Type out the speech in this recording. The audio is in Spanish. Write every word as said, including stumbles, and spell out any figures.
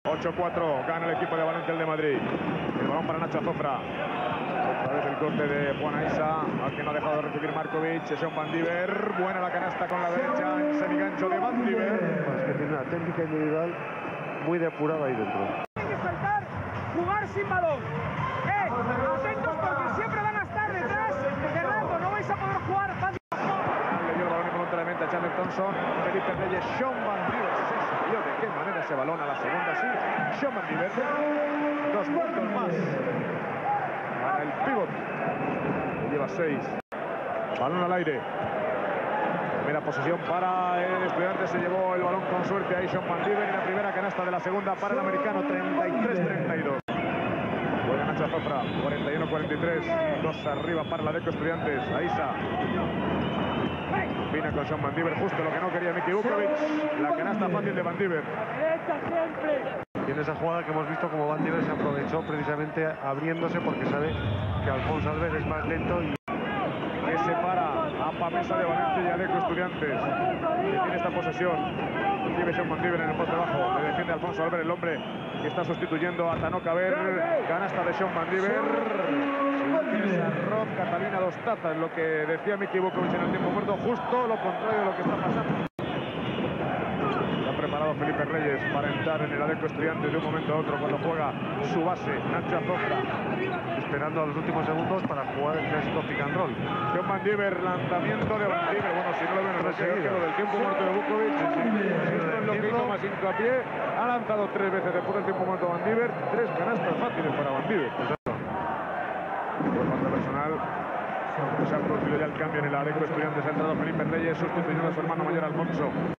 ocho cuatro, gana el equipo de Valencia, el de Madrid. El balón para Nacho Azofra. Otra vez el corte de Juan Aisa, al que no ha dejado de recibir Markovic. Sean Van Diver, buena la canasta con la derecha en semigancho de Van Diver. Es que tiene una técnica individual muy depurada ahí dentro. Hay que saltar, jugar sin balón. Eh, atentos porque siempre van a estar detrás, cerrando, no vais a poder jugar fácil. Le dio el balón involuntariamente a Chandler Thompson. Felipe Reyes, Sean Van Diver. Se salió de qué manera ese balón a la segunda, sí. Sean Van Diver, dos puntos más para el pívot. Lleva seis. Balón al aire. Primera posesión para el Estudiantes, se llevó el balón con suerte ahí Sean Van Diver, y la primera canasta de la segunda para el americano, treinta y tres treinta y dos. Juega Nacho Azofra, cuarenta y uno cuarenta y tres, dos arriba para la Deco Estudiantes. Aisa combina con Sean Van Diver, justo lo que no quería Miki Vukovic, la canasta fácil de Van Diver. Y en esa jugada que hemos visto como Van Diver se aprovechó precisamente abriéndose porque sabe que Alfonso Alves es más lento y que separa a Pamesa de Valencia y a Deco Estudiantes, que tiene esta posesión. Recibe Sean Van Diver en el poste bajo, le defiende Alfonso Alves, el hombre que está sustituyendo a Tanoka Ver. Canasta de Sean Van Diver. Arroz, Catalina, dos tazas, lo que decía Miki Vukovic en el tiempo muerto, justo lo contrario de lo que está pasando. Está preparado Felipe Reyes para entrar en el Adeco Estudiantes de un momento a otro cuando juega su base, Nacho Azofra, esperando a los últimos segundos para jugar el clásico pick and roll. Sean Van Diver, lanzamiento de Van Diver. Bueno, si no lo ven, no sé que lo del tiempo muerto de Vukovic, esto es lo que hizo más hincapié. Ha lanzado tres veces después del tiempo muerto Van Diver, tres canastas fáciles para Van Diver. Por falta personal, se ha producido ya el cambio en el Adeco Estudiantes. Ha entrado Felipe Reyes sustituyendo a su hermano mayor Alfonso.